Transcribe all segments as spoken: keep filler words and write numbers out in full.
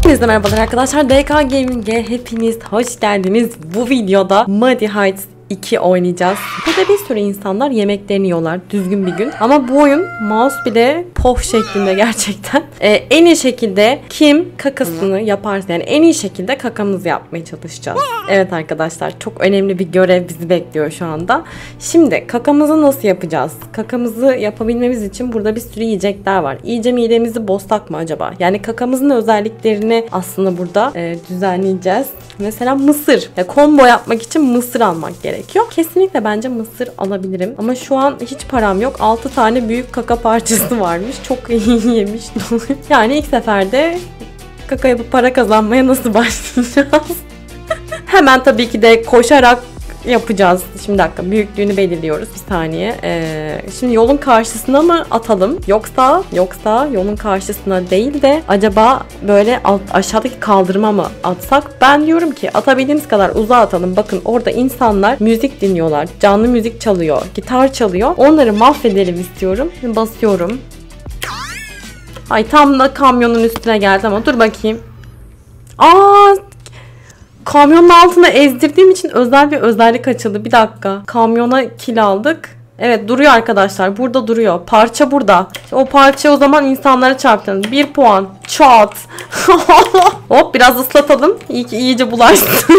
Hepinize merhabalar arkadaşlar. D K Gaming'e hepiniz hoş geldiniz. Bu videoda Muddy Heights iki oynayacağız. Burada bir sürü insanlar yemeklerini yiyorlar düzgün bir gün. Ama bu oyun mouse bile pof şeklinde gerçekten. Ee, en iyi şekilde kim kakasını yaparsa, yani en iyi şekilde kakamızı yapmaya çalışacağız. Evet arkadaşlar, çok önemli bir görev bizi bekliyor şu anda. Şimdi kakamızı nasıl yapacağız? Kakamızı yapabilmemiz için burada bir sürü yiyecekler var. İyice midemizi bozsak mı acaba? Yani kakamızın özelliklerini aslında burada e, düzenleyeceğiz. Mesela mısır. Ya, combo yapmak için mısır almak gerekiyor. Kesinlikle bence mısır alabilirim. Ama şu an hiç param yok. altı tane büyük kaka parçası varmış. Çok iyi yemiş. Yani ilk seferde kaka yapıp para kazanmaya nasıl başlayacağız? Hemen tabii ki de koşarak yapacağız. Şimdi dakika, büyüklüğünü belirliyoruz. Bir saniye. Ee, şimdi yolun karşısına mı atalım? Yoksa yoksa yolun karşısına değil de acaba böyle alt, aşağıdaki kaldırıma mı atsak? Ben diyorum ki atabildiğimiz kadar uzağa atalım. Bakın orada insanlar müzik dinliyorlar. Canlı müzik çalıyor. Gitar çalıyor. Onları mahvedelim istiyorum. Basıyorum. Ay, tam da kamyonun üstüne geldi ama dur bakayım. Aa! Kamyonun altına ezdirdiğim için özel bir özellik açıldı. Bir dakika. Kamyona kil aldık. Evet, duruyor arkadaşlar. Burada duruyor. Parça burada. O parça o zaman insanlara çarptın. Bir puan. Çat. Hop, biraz ıslatalım. İyi ki iyice bulaşsın.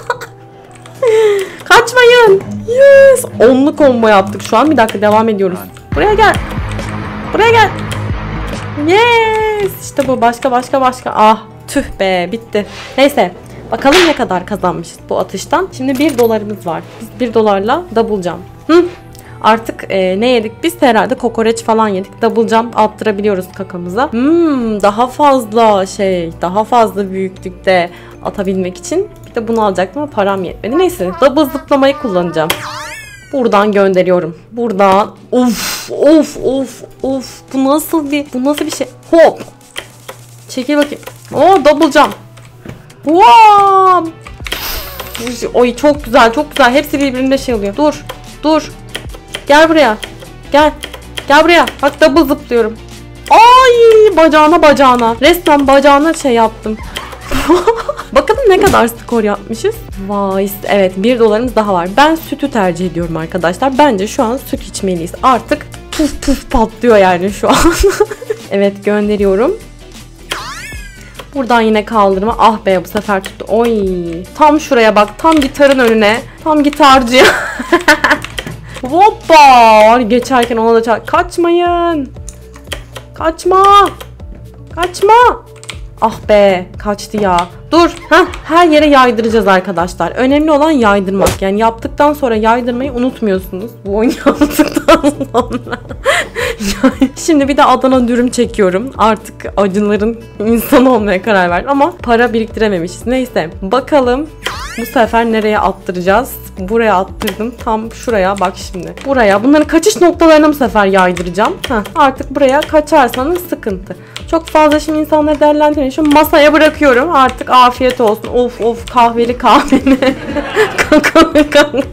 Kaçmayın. Yes. Onlu combo yaptık şu an. Bir dakika, devam ediyoruz. Buraya gel. Buraya gel. Yes. İşte bu. Başka başka başka. Ah. Tüh be. Bitti. Neyse. Bakalım ne kadar kazanmışız bu atıştan. Şimdi bir dolarımız var. Biz bir dolarla double jump. Hı? Artık e, ne yedik? Biz herhalde kokoreç falan yedik. Double jump attırabiliyoruz kakamıza. Hmm, daha fazla şey, daha fazla büyüklükte atabilmek için. Bir de bunu alacaktım ama param yetmedi. Neyse, double zıplamayı kullanacağım. Buradan gönderiyorum. Buradan. Of, of, of, of. Bu nasıl bir, bu nasıl bir şey? Hop. Çekil bakayım. Oo, double jump. Wow! Oy, çok güzel, çok güzel. Hepsi birbirinde şey oluyor. Dur, dur. Gel buraya. Gel. Gel buraya. Bak, double zıplıyorum. Ay, bacağına bacağına. Resmen bacağına şey yaptım. Bakalım ne kadar skor yapmışız. Vay, evet, bir dolarımız daha var. Ben sütü tercih ediyorum arkadaşlar. Bence şu an süt içmeliyiz. Artık puf puf patlıyor yani şu an. Evet, gönderiyorum. Buradan yine kaldırma. Ah be, bu sefer tuttu. Oy. Tam şuraya bak. Tam gitarın önüne. Tam gitarcıya. Hoppa. Geçerken ona da çarp. Kaçmayın. Kaçma. Kaçma. Ah be. Kaçtı ya. Dur. Heh, her yere yaydıracağız arkadaşlar. Önemli olan yaydırmak. Yani yaptıktan sonra yaydırmayı unutmuyorsunuz. Bu oyunu yaptıktan sonra. Şimdi bir de Adana dürüm çekiyorum. Artık acıların insanı olmaya karar verdim. Ama para biriktirememişiz. Neyse. Bakalım bu sefer nereye attıracağız? Buraya attırdım. Tam şuraya bak şimdi. Buraya. Bunların kaçış noktalarına bu sefer yaydıracağım. Heh, artık buraya kaçarsanız sıkıntı. Çok fazla şimdi insanları değerlendirmeyin. Şu masaya bırakıyorum. Artık afiyet olsun. Of of, kahveli kahveli. Kakalı kakalı.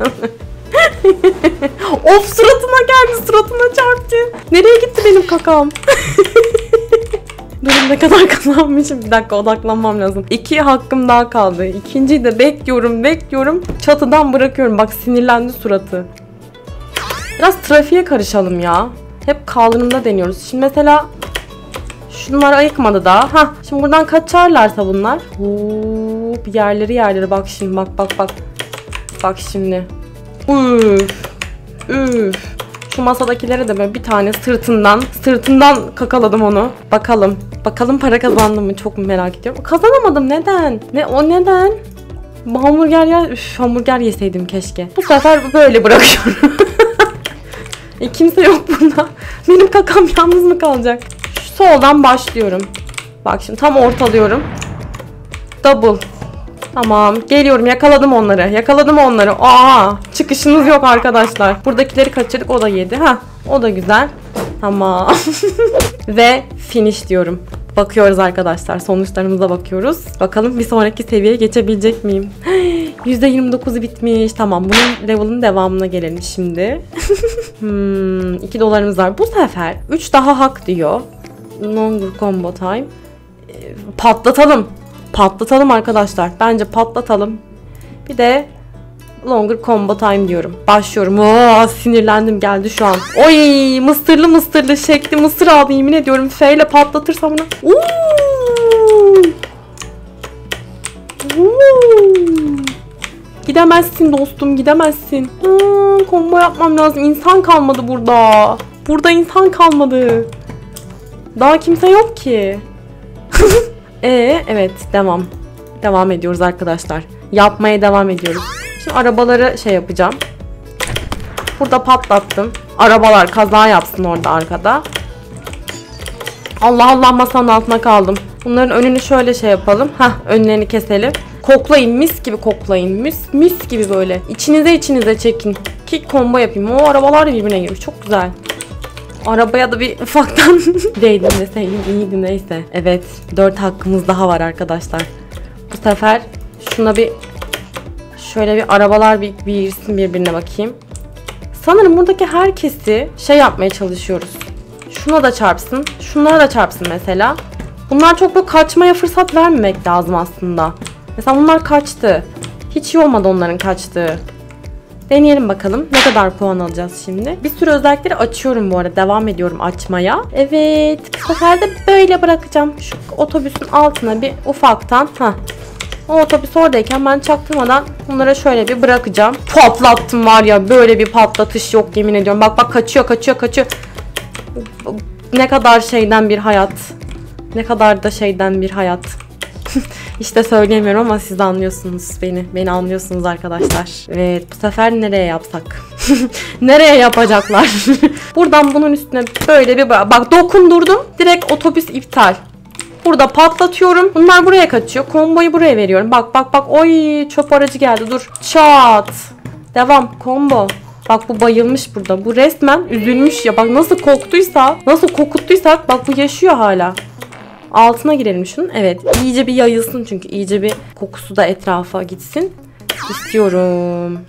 Of, suratına geldi. Suratına çarptı. Nereye gitti benim kakam? Durun, ne kadar kazanmışım. Bir dakika, odaklanmam lazım. İki hakkım daha kaldı. İkinciyi de bekliyorum bekliyorum. Çatıdan bırakıyorum. Bak, sinirlendi suratı. Biraz trafiğe karışalım ya. Hep kaldırımda deniyoruz. Şimdi mesela şunlar ayıkmadı daha. Hah, şimdi buradan kaçarlarsa bunlar. Hop, yerleri yerleri bak şimdi, bak bak bak. Bak şimdi. Üf. Üf. Şu masadakilere de böyle bir tane sırtından sırtından kakaladım onu. Bakalım. Bakalım para kazandım mı? Çok merak ediyorum. Kazanamadım. Neden? Ne o neden? Bu hamburger yer. Üf, hamburger yeseydim keşke. Bu sefer böyle bırakıyorum. e, kimse yok burada. Benim kakam yalnız mı kalacak? Şu soldan başlıyorum. Bak şimdi tam ortalıyorum. Double. Tamam, geliyorum, yakaladım onları. Yakaladım onları. Aa, çıkışınız yok arkadaşlar. Buradakileri kaçırdık, o da yedi. Ha, o da güzel. Tamam. Ve finish diyorum. Bakıyoruz arkadaşlar, sonuçlarımıza bakıyoruz. Bakalım bir sonraki seviyeye geçebilecek miyim? yüzde yirmi dokuzu bitmiş. Tamam, bunun level'ın devamına gelelim şimdi. hmm, iki dolarımız var. Bu sefer üç daha hak diyor. Longer combo time. Patlatalım. patlatalım arkadaşlar. Bence patlatalım. Bir de longer combo time diyorum. Başlıyorum. Oo, sinirlendim geldi şu an. Oy, mısırlı mısırlı şekli mısır aldı yemin ediyorum. F ile patlatırsam bunu. Oo. Oo. Gidemezsin dostum, gidemezsin. Hmm, combo yapmam lazım. İnsan kalmadı burada. Burada insan kalmadı. Daha kimse yok ki. Ee, evet devam. Devam ediyoruz arkadaşlar. Yapmaya devam ediyoruz. Şimdi arabaları şey yapacağım. Burada patlattım. Arabalar kaza yapsın orada arkada. Allah Allah, masanın altına kaldım. Bunların önünü şöyle şey yapalım. Hah, önlerini keselim. Koklayın, mis gibi koklayın. Mis, mis gibi böyle. İçinize içinize çekin. Ki combo yapayım. O arabalar da birbirine girmiş. Çok güzel. Arabaya da bir ufaktan değdim deseydim iyiydi, neyse. Evet, dört hakkımız daha var arkadaşlar. Bu sefer şuna bir şöyle bir arabalar bir, bir girsin birbirine bakayım. Sanırım buradaki herkesi şey yapmaya çalışıyoruz. Şuna da çarpsın. Şunlara da çarpsın mesela. Bunlar çok böyle kaçmaya fırsat vermemek lazım aslında. Mesela bunlar kaçtı. Hiç iyi olmadı onların kaçtığı. Deneyelim bakalım ne kadar puan alacağız şimdi. Bir sürü özellikleri açıyorum bu arada. Devam ediyorum açmaya. Evet. Bu sefer de böyle bırakacağım. Şu otobüsün altına bir ufaktan. Heh. O otobüs oradayken ben çaktırmadan bunlara şöyle bir bırakacağım. Patlattım var ya, böyle bir patlatış yok yemin ediyorum. Bak bak, kaçıyor kaçıyor kaçıyor. Ne kadar şeyden bir hayat. Ne kadar da şeyden bir hayat. İşte söyleyemiyorum ama siz de anlıyorsunuz beni. Beni anlıyorsunuz arkadaşlar. Evet, bu sefer nereye yapsak? Nereye yapacaklar? Buradan bunun üstüne böyle bir bak dokundurdum. Direkt otobüs iptal. Burada patlatıyorum. Bunlar buraya kaçıyor. Komboyu buraya veriyorum. Bak bak bak. Oy, çöp aracı geldi. Dur. Çat. Devam. Combo. Bak bu bayılmış burada. Bu resmen üzülmüş ya. Bak nasıl koktuysa, nasıl kokuttuysak bak bu yaşıyor hala. Altına girelim şunun. Evet. İyice bir yayılsın çünkü. İyice bir kokusu da etrafa gitsin. İstiyorum.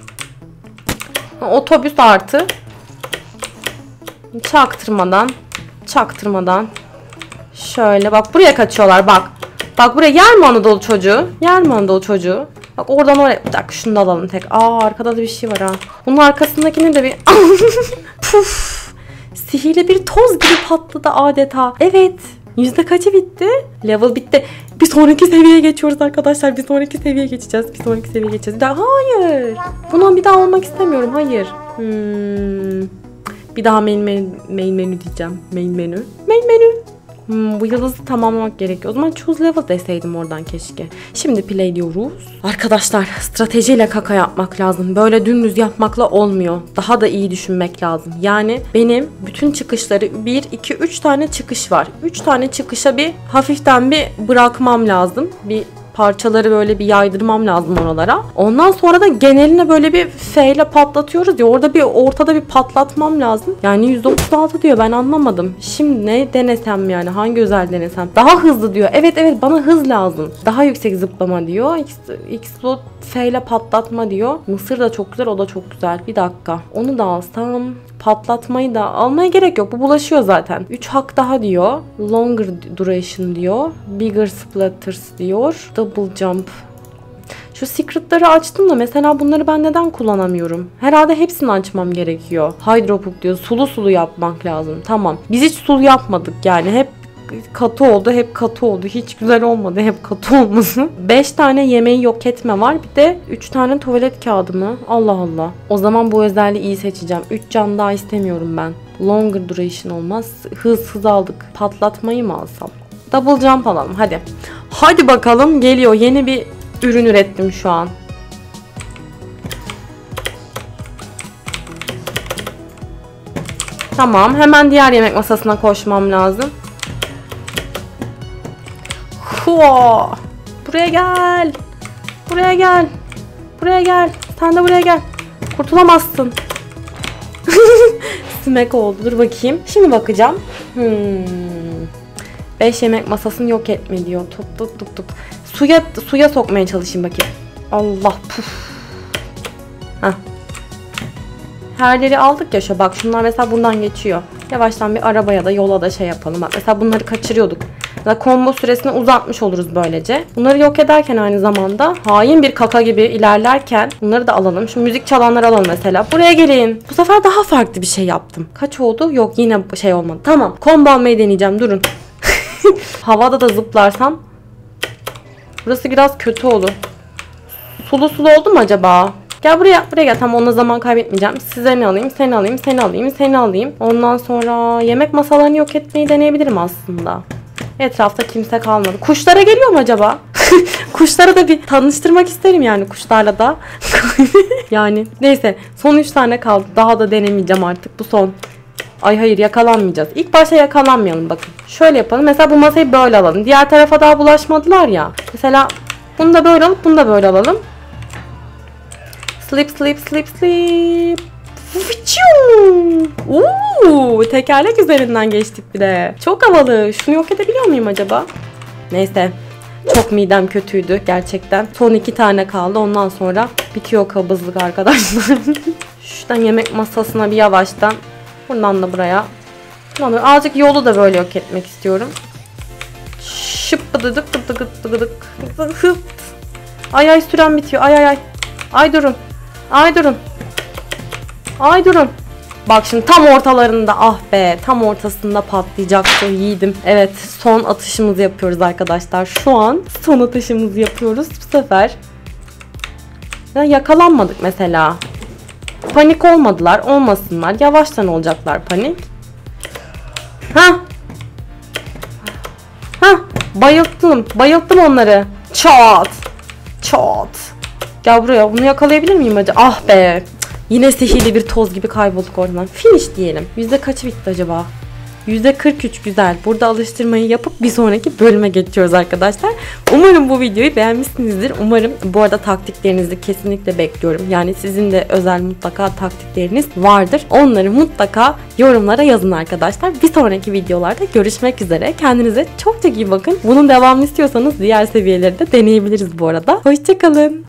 Otobüs artı. Çaktırmadan. Çaktırmadan. Şöyle bak buraya kaçıyorlar bak. Bak buraya, yer mi Anadolu çocuğu? Yer mi Anadolu çocuğu? Bak oradan oraya. Bir dakika şunu da alalım tek. Aa, arkada da bir şey var ha. Bunun arkasındakini de bir... Puf. Sihirli bir toz gibi patladı adeta. Evet. Yüzde kaçı bitti? Level bitti. Bir sonraki seviyeye geçiyoruz arkadaşlar. Bir sonraki seviyeye geçeceğiz. Bir sonraki seviyeye geçeceğiz. Bir daha... Hayır. Buna bir daha olmak istemiyorum. Hayır. Hmm. Bir daha main menü, main menü diyeceğim. Main menü. Main menü. Hmm, bu yıldızı tamamlamak gerekiyor. O zaman choose level deseydim oradan keşke. Şimdi play diyoruz. Arkadaşlar, stratejiyle kaka yapmak lazım. Böyle dümdüz yapmakla olmuyor. Daha da iyi düşünmek lazım. Yani benim bütün çıkışları bir, iki, üç tane çıkış var. üç tane çıkışa bir hafiften bir bırakmam lazım. Bir parçaları böyle bir yaydırmam lazım oralara. Ondan sonra da geneline böyle bir F ile patlatıyoruz ya, orada bir ortada bir patlatmam lazım. Yani yüzde otuz altı diyor, ben anlamadım. Şimdi ne denesem yani, hangi özel denesem? Daha hızlı diyor. Evet evet, bana hız lazım. Daha yüksek zıplama diyor. Explode F ile patlatma diyor. Mısır da çok güzel, o da çok güzel. Bir dakika. Onu da alsam, patlatmayı da almaya gerek yok. Bu bulaşıyor zaten. üç hak daha diyor. Longer duration diyor. Bigger splatters diyor. Double jump. Şu secret'ları açtım da mesela bunları ben neden kullanamıyorum? Herhalde hepsini açmam gerekiyor. Hydropuk diyor. Sulu sulu yapmak lazım. Tamam. Biz hiç sulu yapmadık yani. Hep katı oldu. Hep katı oldu. Hiç güzel olmadı. Hep katı olması. beş tane yemeği yok etme var. Bir de üç tane tuvalet kağıdı mı? Allah Allah. O zaman bu özelliği iyi seçeceğim. üç can daha istemiyorum ben. Longer duration olmaz. Hız hız aldık. Patlatmayı mı alsam? Double jump alalım. Hadi. Hadi bakalım. Geliyor. Yeni bir ürün ürettim şu an. Tamam. Hemen diğer yemek masasına koşmam lazım. Hua! Buraya gel. Buraya gel. Buraya gel. Sen de buraya gel. Kurtulamazsın. Smack oldu. Dur bakayım. Şimdi bakacağım. Hmm. beş yemek masasını yok etme diyor. Tut tut tut tut. Suya suya sokmaya çalışayım bakayım. Allah puf. Heh. Herleri aldık ya şu. Bak şunlar mesela buradan geçiyor. Yavaştan bir arabaya da yola da şey yapalım. Bak mesela bunları kaçırıyorduk. Ya combo süresini uzatmış oluruz böylece. Bunları yok ederken aynı zamanda hain bir kaka gibi ilerlerken bunları da alalım. Şu müzik çalanları alalım mesela. Buraya gelin. Bu sefer daha farklı bir şey yaptım. Kaç oldu? Yok yine şey olmadı. Tamam. Combo almayı deneyeceğim. Durun. Havada da zıplarsam. Burası biraz kötü olur. Sulu sulu oldu mu acaba? Gel buraya. Buraya gel. Tamam, onunla zaman kaybetmeyeceğim. Size ne alayım? Seni alayım. Seni alayım. Seni alayım. Ondan sonra yemek masalarını yok etmeyi deneyebilirim aslında. Etrafta kimse kalmadı. Kuşlara geliyor mu acaba? Kuşlara da bir tanıştırmak isterim yani, kuşlarla da. Yani neyse, son üç tane kaldı. Daha da denemeyeceğim artık. Bu son. Ay hayır, yakalanmayacağız. İlk başta yakalanmayalım bakın. Şöyle yapalım. Mesela bu masayı böyle alalım. Diğer tarafa daha bulaşmadılar ya. Mesela bunu da böyle alıp bunu da böyle alalım. Sleep sleep sleep sleep. Uuu, tekerlek üzerinden geçtik bir de. Çok havalı. Şunu yok edebiliyor muyum acaba? Neyse. Çok midem kötüydü gerçekten. Son iki tane kaldı. Ondan sonra bitiyor kabızlık arkadaşlar. Şuradan yemek masasına bir yavaştan. Buradan da buraya. Buradan da azıcık yolu da böyle yok etmek istiyorum. Şıp bıdıdık bıdıdık bıdıdık. Ay ay, süren bitiyor. Ay ay ay. Ay durun. Ay durun. Ay durun. Bak şimdi tam ortalarında, ah be, tam ortasında patlayacaktı, yiğidim. Evet, son atışımızı yapıyoruz arkadaşlar. Şu an son atışımızı yapıyoruz bu sefer. Ya, yakalanmadık mesela. Panik olmadılar, olmasınlar. Yavaştan olacaklar panik. Ha? Ha? Bayılttım. Bayılttım onları. Çat. Çat. Gel buraya. Bunu yakalayabilir miyim acaba? Ah be. Yine sihirli bir toz gibi kaybolduk oradan. Finish diyelim. Yüzde kaçı bitti acaba? yüzde kırk üç, güzel. Burada alıştırmayı yapıp bir sonraki bölüme geçiyoruz arkadaşlar. Umarım bu videoyu beğenmişsinizdir. Umarım, bu arada taktiklerinizi kesinlikle bekliyorum. Yani sizin de özel mutlaka taktikleriniz vardır. Onları mutlaka yorumlara yazın arkadaşlar. Bir sonraki videolarda görüşmek üzere. Kendinize çok çok iyi bakın. Bunun devamını istiyorsanız diğer seviyeleri de deneyebiliriz bu arada. Hoşçakalın.